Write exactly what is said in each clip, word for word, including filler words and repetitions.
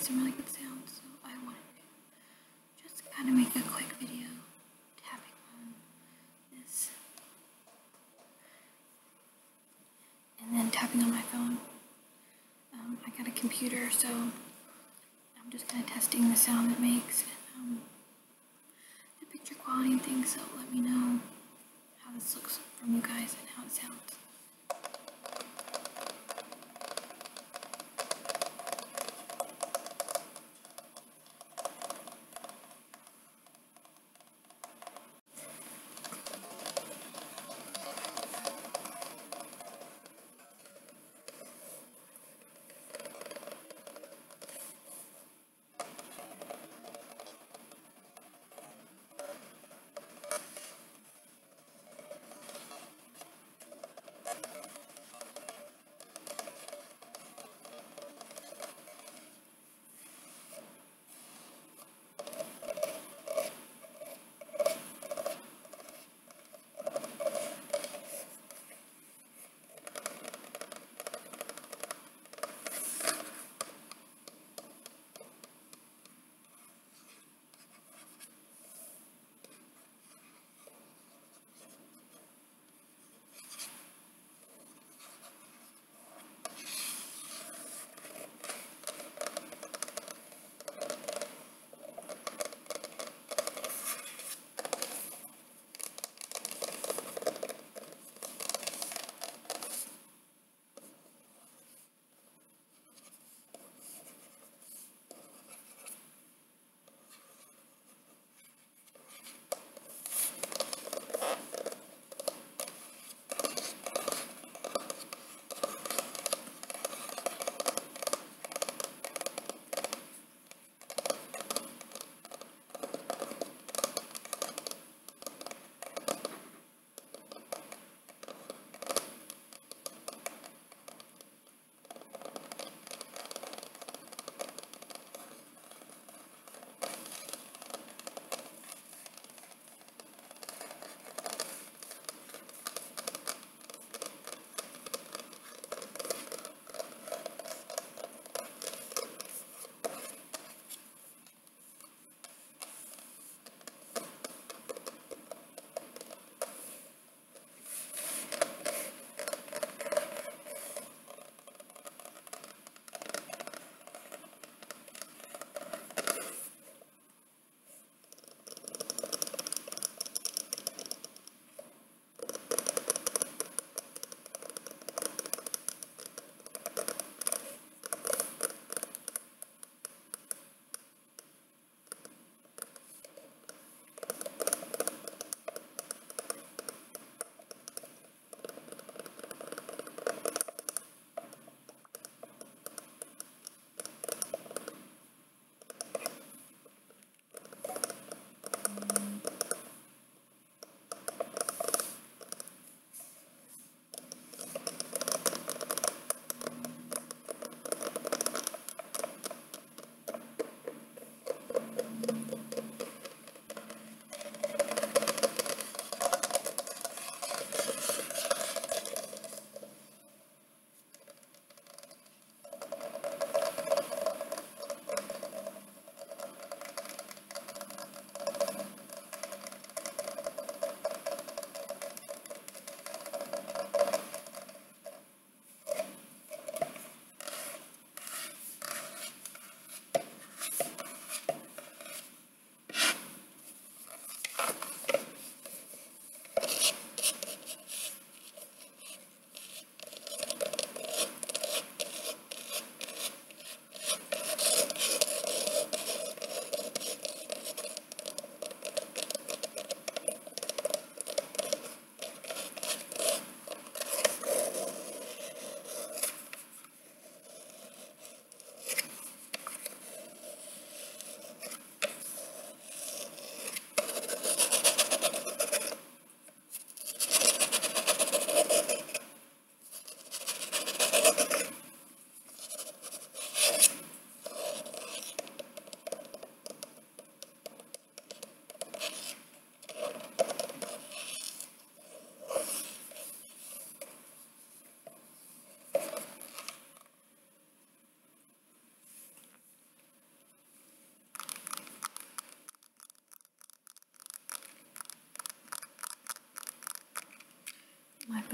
made some really good sounds, so I wanted to just kind of make a quick video tapping on this and then tapping on my phone. Um, I got a computer, so I'm just kind of testing the sound it makes and um, the picture quality and things, so let me know how this looks from you guys and how it sounds.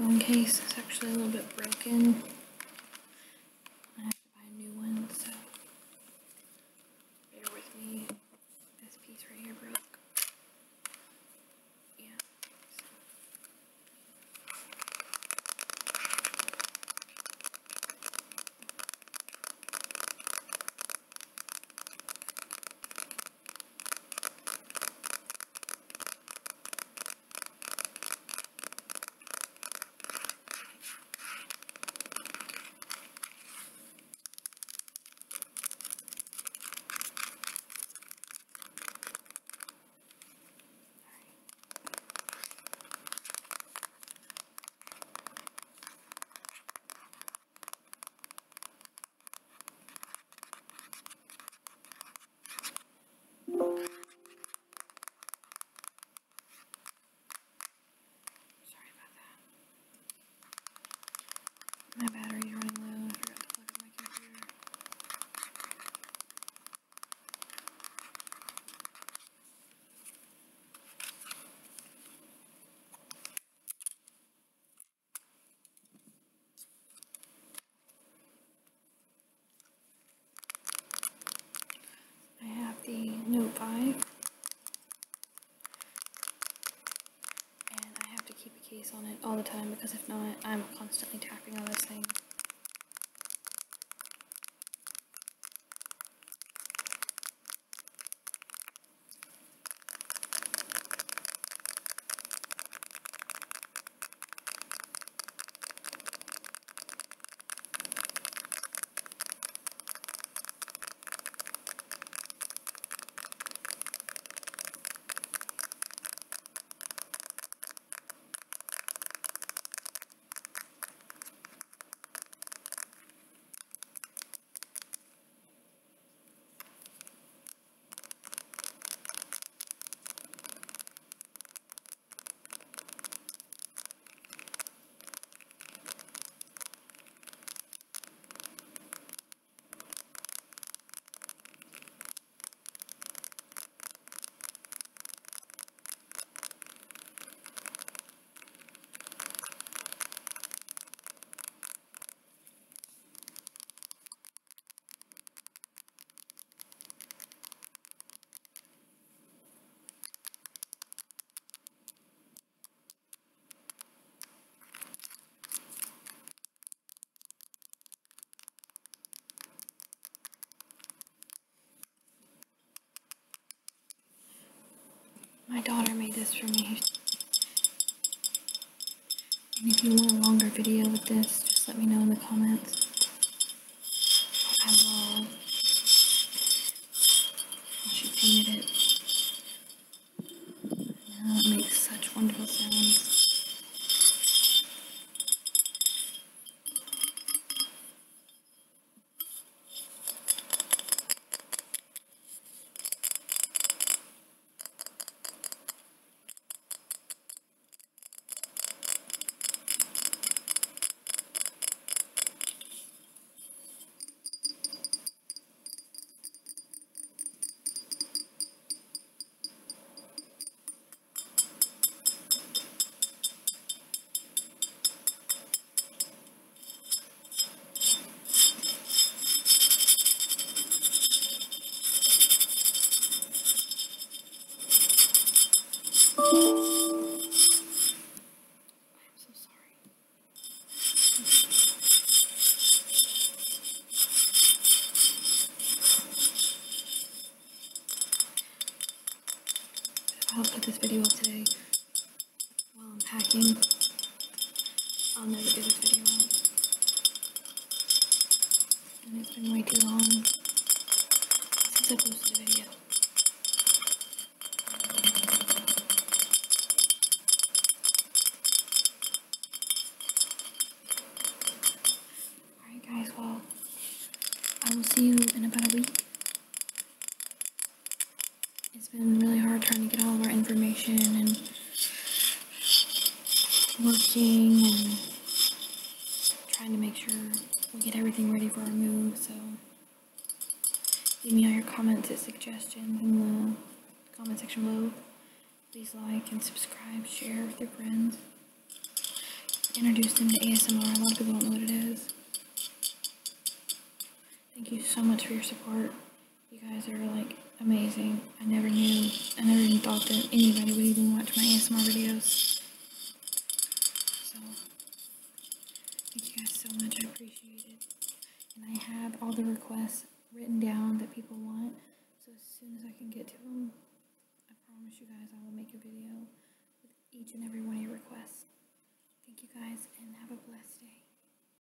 phone case is actually a little bit broken. I have to buy a new one, so bear with me. This piece right here broke. Yeah. Sorry about that. My battery's running low. I forgot to plug in my computer. I have the Note five, and I have to keep a case on it all the time because if not, I'm constantly tapping on this thing. My daughter made this for me. And if you want a longer video with this, just let me know in the comments. I love how she painted it. Now it makes such wonderful sounds. I'll put this video up today while I'm packing. I'll never do this video up. And it's been way too long since I posted a video. Alright guys, well, I will see you in about a week. It's been really hard trying to get all of our information and working and trying to make sure we get everything ready for our move, so leave me all your comments and suggestions in the comment section below. Please like and subscribe, share with your friends. introduced them to A S M R. A lot of people don't know what it is. Thank you so much for your support. You guys are like amazing. I never knew, I never even thought that anybody would even watch my A S M R videos. So, thank you guys so much. I appreciate it. And I have all the requests written down that people want. So as soon as I can get to them, I promise you guys I will make a video with each and every one of your requests. Thank you guys and have a blessed day.